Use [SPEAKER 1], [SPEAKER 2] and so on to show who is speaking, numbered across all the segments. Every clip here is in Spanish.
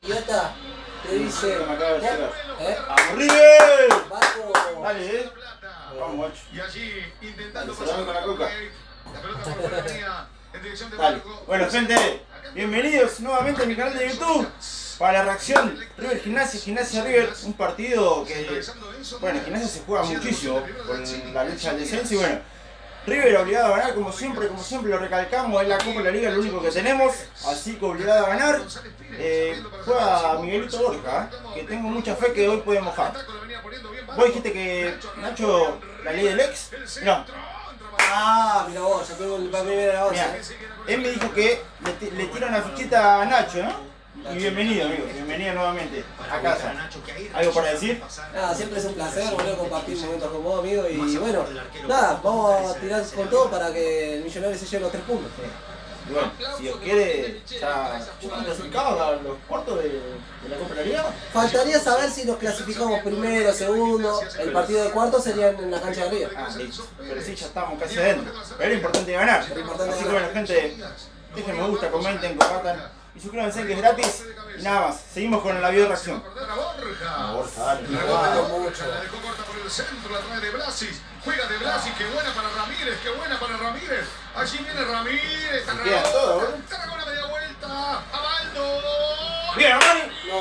[SPEAKER 1] Idiota, te dice.
[SPEAKER 2] ¡Vamos, River!
[SPEAKER 1] Bajo.
[SPEAKER 2] Dale, vamos, guacho.
[SPEAKER 3] Y allí intentando
[SPEAKER 2] Dale, salame con la coca.
[SPEAKER 3] La pelota por fuera venía en dirección de
[SPEAKER 2] Dale.
[SPEAKER 3] Marco.
[SPEAKER 2] Bueno, gente, bienvenidos nuevamente a mi canal de YouTube para la reacción River Gimnasia River. Un partido que, bueno, Gimnasia se juega muchísimo con la lucha del descenso y bueno, River obligado a ganar como siempre lo recalcamos, es la Copa de la Liga, lo único que tenemos, así que obligado a ganar. Juega Miguelito Borja, que tengo mucha fe que hoy puede mojar. Vos dijiste que Nacho, la ley del ex, no.
[SPEAKER 1] Ah, mira vos, ya tengo el papel de la bolsa.
[SPEAKER 2] Él me dijo que le tira una fichita a Nacho, ¿no? Y bienvenido, amigo, bienvenido nuevamente a casa. ¿Algo para decir?
[SPEAKER 1] Nada, siempre es un placer, boludo, compartir momentos con vos, amigo. Y bueno, nada, vamos a tirar con todo para que el Millonario se lleve los 3 puntos.
[SPEAKER 2] Y bueno, si Dios quiere, ya están clasificados a los cuartos de la Copa de la Liga.
[SPEAKER 1] Faltaría saber si nos clasificamos primero, segundo. El partido de cuarto sería en la cancha de River.
[SPEAKER 2] Ah, listo. Pero sí, ya estamos casi adentro. Pero es importante ganar. Así que bueno, gente, dejen me gusta, comenten, compartan. Y suscríbanse que es gratis. Y nada más, seguimos con la video reacción.
[SPEAKER 3] Borja, dale. La dejó corta por el centro, la trae de Blasis. Juega de Blasis, qué buena para Ramírez, qué buena para Ramírez. Allí viene Ramírez.
[SPEAKER 2] Queda todo, ¿eh?
[SPEAKER 3] Tarragona media vuelta. Abaldo.
[SPEAKER 2] ¡Bien, Armani!
[SPEAKER 1] No.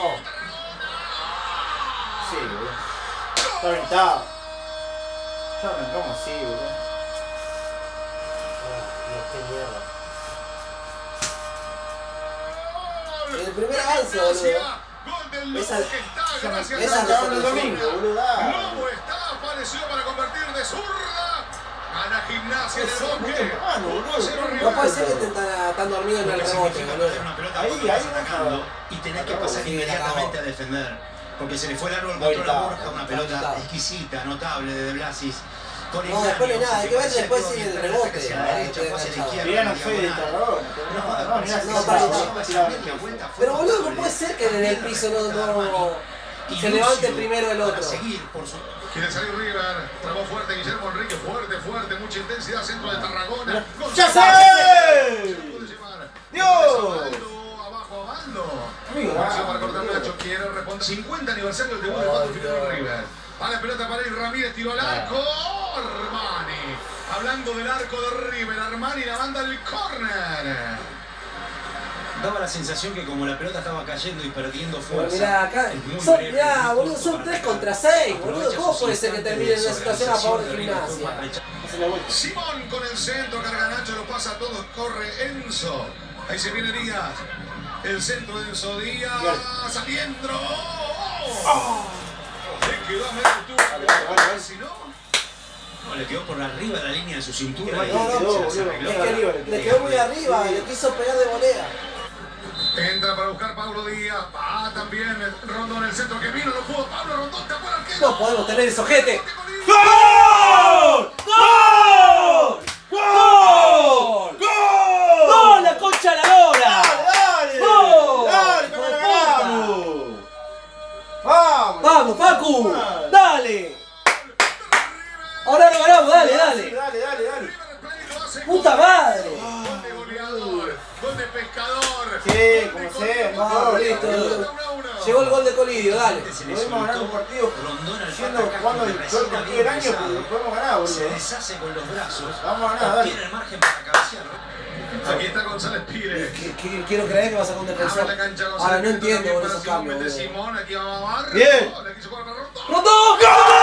[SPEAKER 2] Sí, boludo. Está aventado. Ya arrancamos así, boludo.
[SPEAKER 1] Qué mierda. El primer avance, boludo.
[SPEAKER 3] Gol del
[SPEAKER 1] Esa-
[SPEAKER 3] Lobo que está, gracias
[SPEAKER 1] esa
[SPEAKER 3] a
[SPEAKER 1] es
[SPEAKER 2] el domingo, boludo.
[SPEAKER 3] Lobo está, apareció para convertir de zurda. Gana Gimnasia en el Bosque.
[SPEAKER 2] Temprano, boludo.
[SPEAKER 1] No puede ser que estén tan dormidos en el rebote, boludo.
[SPEAKER 2] Ahí,
[SPEAKER 4] atacando y tenés que pasar inmediatamente a defender. Porque se le fue largo el control a Borja, una pelota exquisita, notable de Blasis.
[SPEAKER 1] No, después no hay nada, hay que ver después si el rebote.
[SPEAKER 2] Mirá, fue de Tarragona.
[SPEAKER 1] Pero boludo, no puede ser que en el piso no se levante primero el otro.
[SPEAKER 3] Quiere salir River, trabó fuerte Guillermo Enrique, fuerte, mucha intensidad, centro de Tarragona.
[SPEAKER 2] ¡Ya sé!
[SPEAKER 3] Puede llevar.
[SPEAKER 2] ¡Dios!
[SPEAKER 3] Abajo Abaldo.
[SPEAKER 2] Amigo,
[SPEAKER 3] Para cortar Nacho, quiere responder. 50 aniversario del debut de Pato Fidel en River. A la pelota para ir Ramírez, tiró al arco. Armani. Hablando del arco de River, Armani la manda al córner.
[SPEAKER 4] Daba la sensación que como la pelota estaba cayendo y perdiendo fuerza.
[SPEAKER 1] Mirá, acá, mirá, boludo, son 3 contra 6, boludo. ¿Cómo puede ser que termine en una situación a favor de Gimnasia?
[SPEAKER 3] Simón con el centro, carga Nacho, lo pasa a todos, corre Enzo. Ahí se viene Díaz. El centro de Enzo Díaz, saliendo. Le quedó a medio si no.
[SPEAKER 4] No, le quedó por arriba de la línea de su cintura.
[SPEAKER 1] Le quedó muy arriba, le quiso pegar de volea.
[SPEAKER 3] Entra para buscar Pablo Díaz. También Rondón en el centro que vino, lo jugó Pablo Rondón, te acuerdas que
[SPEAKER 1] No podemos tener ese ojete.
[SPEAKER 2] ¡Gol! ¡Gol! ¡Gol! ¡Gol!
[SPEAKER 1] ¡Gol, la concha de la lora!
[SPEAKER 2] ¡Dale!
[SPEAKER 1] ¡Gol!
[SPEAKER 2] ¡Dale,
[SPEAKER 1] ¡Hijo de
[SPEAKER 2] que
[SPEAKER 1] puta!
[SPEAKER 2] ganamos! ¡Vamos!
[SPEAKER 1] ¡Vamos, Facu! ¡Dale! Ahora lo ganamos, dale.
[SPEAKER 2] Dale.
[SPEAKER 1] ¡Puta madre!
[SPEAKER 3] Gol de goleador, gol de pescador.
[SPEAKER 2] Sí, como sea, no
[SPEAKER 1] Vamos,
[SPEAKER 2] importa.
[SPEAKER 1] listo. Llegó el gol de Colidio, dale.
[SPEAKER 2] Podemos ganar un partido
[SPEAKER 4] Rondón al
[SPEAKER 2] jugando el peor partido del año, pero lo podemos ganar,
[SPEAKER 4] se
[SPEAKER 2] boludo.
[SPEAKER 4] deshace con los brazos.
[SPEAKER 2] Vamos a ganar, dale.
[SPEAKER 4] Tiene el margen para cabecear.
[SPEAKER 3] Aquí está González Pires.
[SPEAKER 1] Quiero creer que va a sacar un defensor.
[SPEAKER 3] Abre la cancha González
[SPEAKER 1] Ahora no
[SPEAKER 3] Pires,
[SPEAKER 1] entiendo
[SPEAKER 3] también
[SPEAKER 1] con
[SPEAKER 3] para
[SPEAKER 1] esos
[SPEAKER 3] Simón,
[SPEAKER 1] cambios,
[SPEAKER 3] mete
[SPEAKER 1] boludo.
[SPEAKER 3] Simón, aquí va Barrio.
[SPEAKER 2] Bien.
[SPEAKER 3] Le quiso jugar para Rondón.
[SPEAKER 1] ¡Rondón!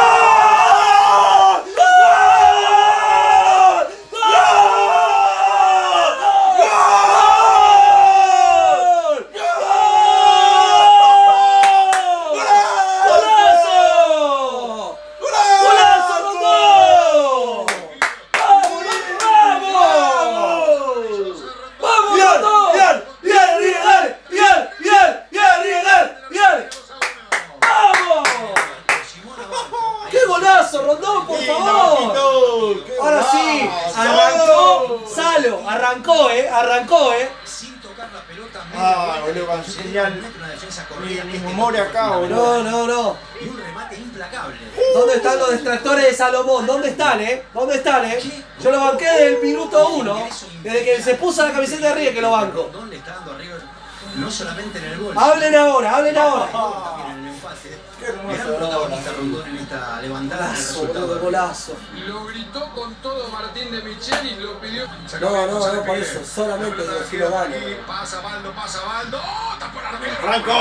[SPEAKER 1] Rondón, por favor. Ahora sí, arrancó Salo, arrancó,
[SPEAKER 4] Sin tocar la pelota.
[SPEAKER 2] Boludo, cuando yo tenía mi memoria acá, boludo.
[SPEAKER 1] No.
[SPEAKER 4] Y un remate implacable.
[SPEAKER 1] ¿Dónde están los distractores de Salomón? ¿Dónde están, ¿Dónde están, Yo lo banqué desde el minuto 1, desde que se puso la camiseta de River que lo banco.
[SPEAKER 4] Rondón le está dando a River no solamente en el gol.
[SPEAKER 1] Hablen ahora, hablen ahora.
[SPEAKER 4] También en el empate.
[SPEAKER 2] Qué hermoso
[SPEAKER 4] Gran protagonista Rondón en esta levantada del
[SPEAKER 1] Golazo,
[SPEAKER 4] resultado.
[SPEAKER 1] boludo, golazo.
[SPEAKER 5] Lo gritó con todo Martín de Michelis, lo pidió.
[SPEAKER 1] No, por eso, solamente digo, si lo gano.
[SPEAKER 3] Pasa Baldo, pasa Baldo. ¡Oh! Tapó la River.
[SPEAKER 2] ¡Franco!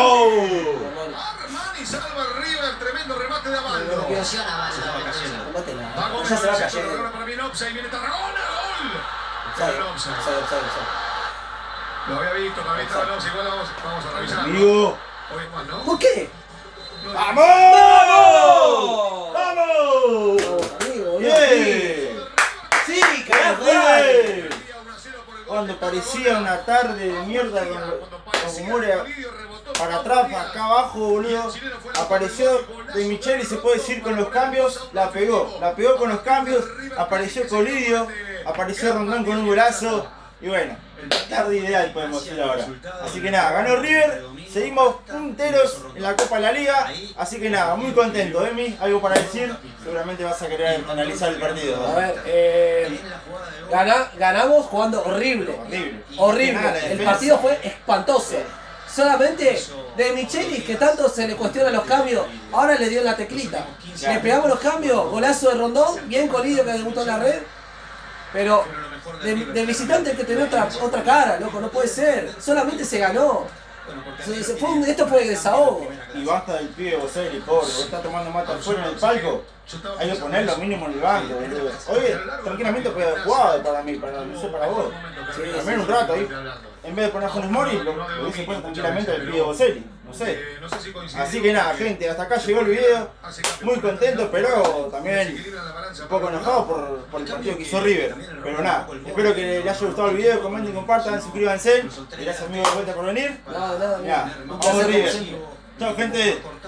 [SPEAKER 3] Armani salva el River. Tremendo remate de Baldo.
[SPEAKER 1] Mátela.
[SPEAKER 3] Va Gómez,
[SPEAKER 2] Ya se va
[SPEAKER 3] para
[SPEAKER 2] cayendo.
[SPEAKER 3] para bien offside. Viene Tarragona. ¡Gol!
[SPEAKER 1] Offside,
[SPEAKER 3] El offside.
[SPEAKER 1] offside.
[SPEAKER 3] Lo había visto, lo había visto el offside. Igual vamos a revisarlo.
[SPEAKER 2] Amigo.
[SPEAKER 3] Hoy más, ¿no?
[SPEAKER 1] ¿Por qué?
[SPEAKER 2] ¡Vamos!
[SPEAKER 1] ¡Vamos!
[SPEAKER 2] ¡Vamos!
[SPEAKER 1] Amigo, boludo.
[SPEAKER 2] ¡Bien!
[SPEAKER 1] Sí, carajo,
[SPEAKER 2] ¡Bien!
[SPEAKER 1] dale.
[SPEAKER 2] Cuando parecía una tarde de mierda con los rumores para atrás, para acá abajo, boludo, apareció De Micheli, se puede decir, con los cambios, la pegó con los cambios, apareció Colidio, apareció Rondón con un golazo, y bueno, tarde ideal podemos decir ahora. Así que nada, ganó River, seguimos punteros en la Copa de la Liga, así que nada, muy contento. Emi, ¿algo para decir? Seguramente vas a querer analizar el partido.
[SPEAKER 1] A ver, ganamos jugando horrible. Horrible. El partido fue espantoso. Solamente De Michelis, que tanto se le cuestiona los cambios, ahora le dio la teclita. Le pegamos los cambios, golazo de Rondón, bien Colidio que debutó en la red. Pero de visitante hay que tener otra cara, loco, no puede ser. Solamente se ganó. Esto fue desahogo.
[SPEAKER 2] Y basta del pibe Boselli, pobre, vos estás tomando mate afuera en el palco. Hay que ponerlo mínimo en el banco, boludo. Oye, tranquilamente puede haber jugado para mí, no sé para vos. Al menos un rato ahí. En vez de poner a Funes Mori, lo hubiese puesto tranquilamente el pibe Boselli. No sé. Así que nada, gente, hasta acá llegó el video. Muy contento, pero también un poco enojado por el partido que hizo River. Pero nada, espero que les haya gustado el video, comenten, compartan, suscríbanse. Gracias amigo de vuelta por venir.
[SPEAKER 1] Nada,
[SPEAKER 2] Ya, vamos River. Chao gente.